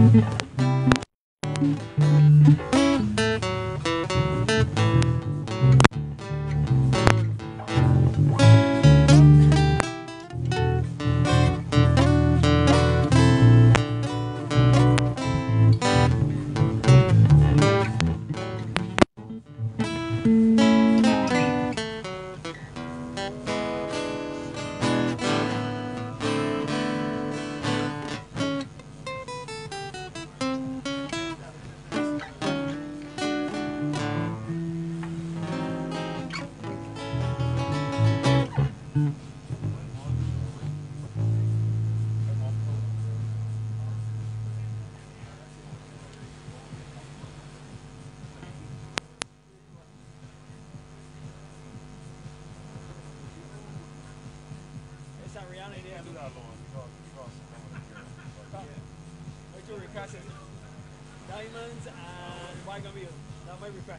Diamonds and Why Gonna Be You. That's my request.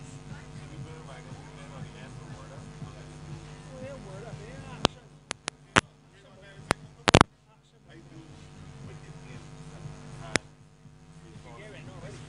Oh, yeah, word up, yeah, action. Yeah, right, no, ready.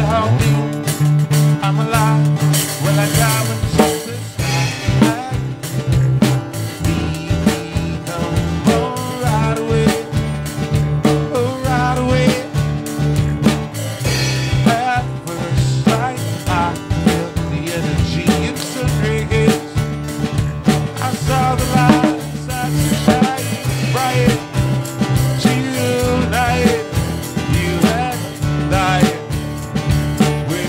call me, I'm alive. When I die with Jesus, right away, right away. At first sight, I felt the energy instantaneous. I saw the light start to shine bright tonight. You had died with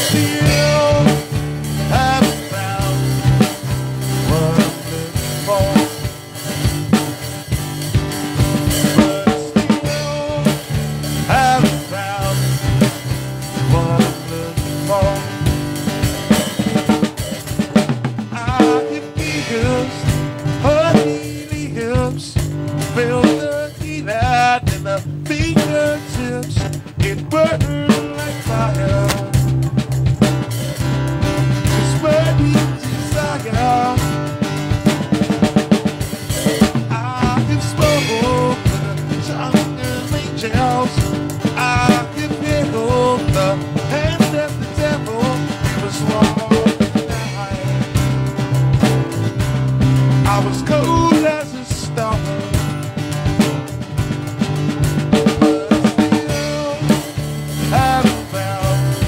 still haven't found what I'm looking for. But still haven't found what I'm looking for. I can feel honey lips, feel the heat out in the fingertips. It burned like fire. It's burning desire. I can smoke the tongue of angels. I can feel the hand of the devil. It was walking night. I was cold as a stone. But still haven't found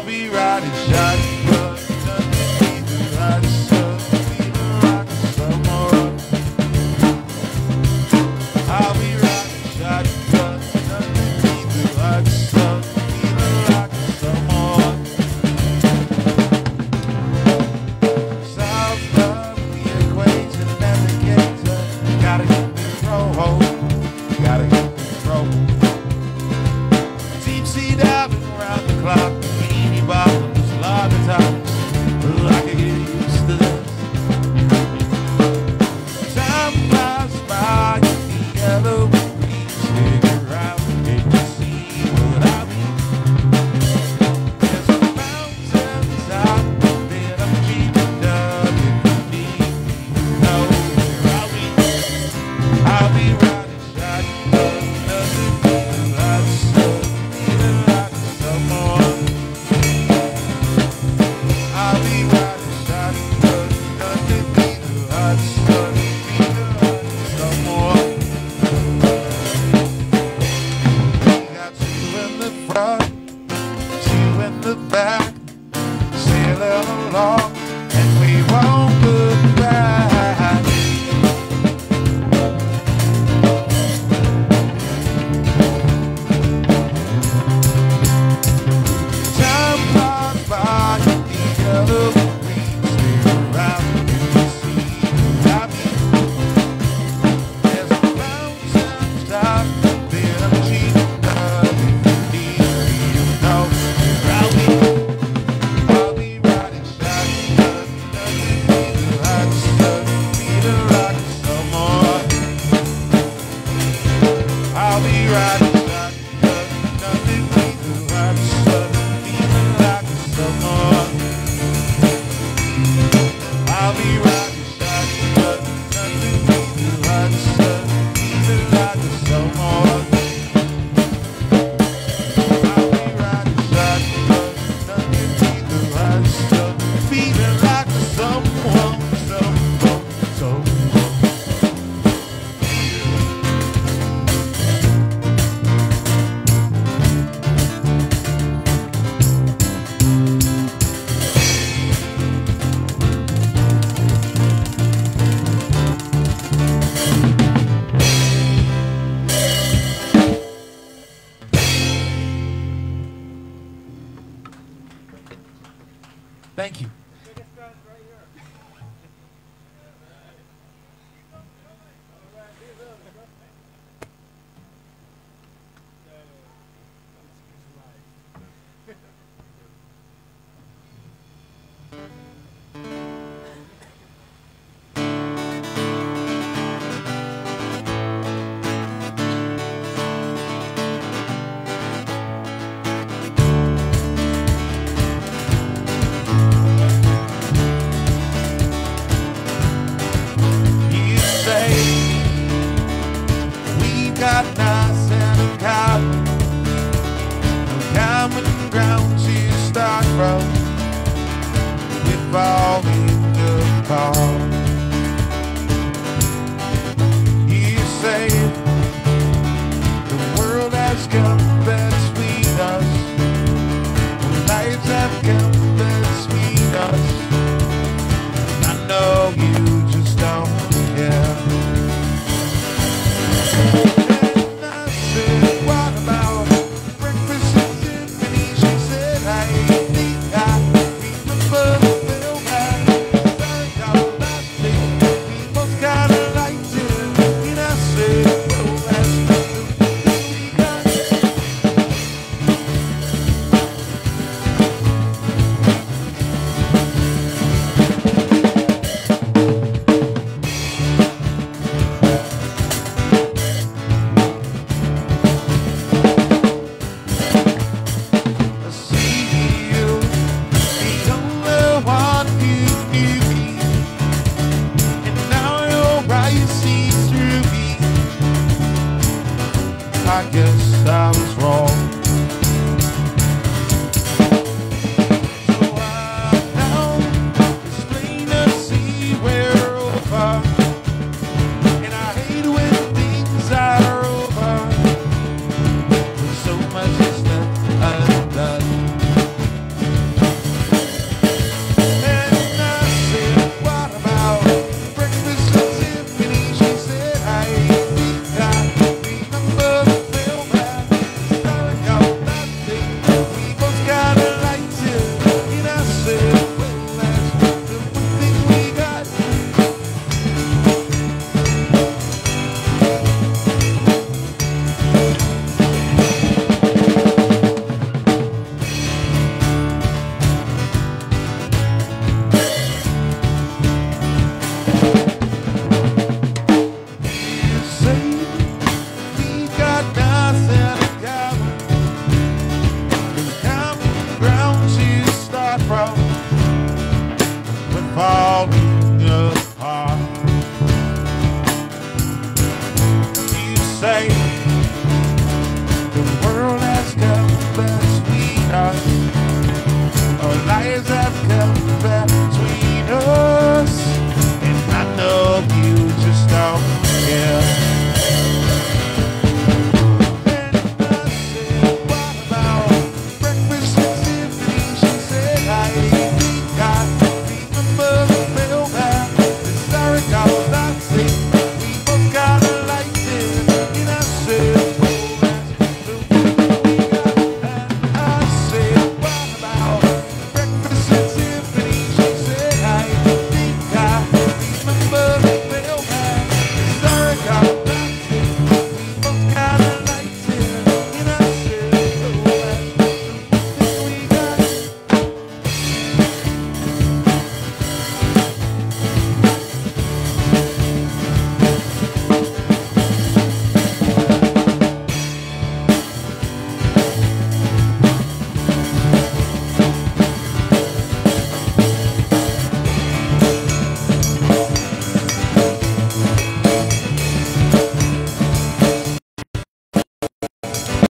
I'll be riding shotgun underneath the hot sun, feeling like a summer. I'll be riding shotgun underneath the hot sun, feeling like a summer. South of the equator, navigator, gotta get control, gotta get control. Deep sea diving around the clock, bikini bottoms, lager tops. I can get used to this. Time flies by in the yellow breeze. Stick around, can you see what I mean? There's a mountain top that I'm dreaming of. If you need me, you know where I'll be. I'll be riding shotgun underneath the hot sun, feeling like a summer. I'll be riding shotgun underneath the hot sun, feeling like a summer. We got two in the front, two in the back, sailing along, and we won't look back. Time flies by in the yellow breeze. Stay around and you see what I mean. There's a mountain top that I'm dreaming of. If you need me, you know where I'll be. I'll be riding shotgun underneath the hot sun, feeling like a summer. I'll be riding shotgun underneath the hot sun, feeling like a summer. I'll be riding shotgun underneath the hot sun, feeling like a summer. I'll be riding shotgun underneath the hot sun, feeling like a summer. Thank you. You say we got nice and common, no common ground to start from. We're all in the car. You say the world has come between us, lives have come between us. I know you just don't care. And I said, what about breakfast at Tiffany? She said, I think I remember the film and turned out last thing. We both kinda liked it. And I said, well, that's the thing we got. tell me that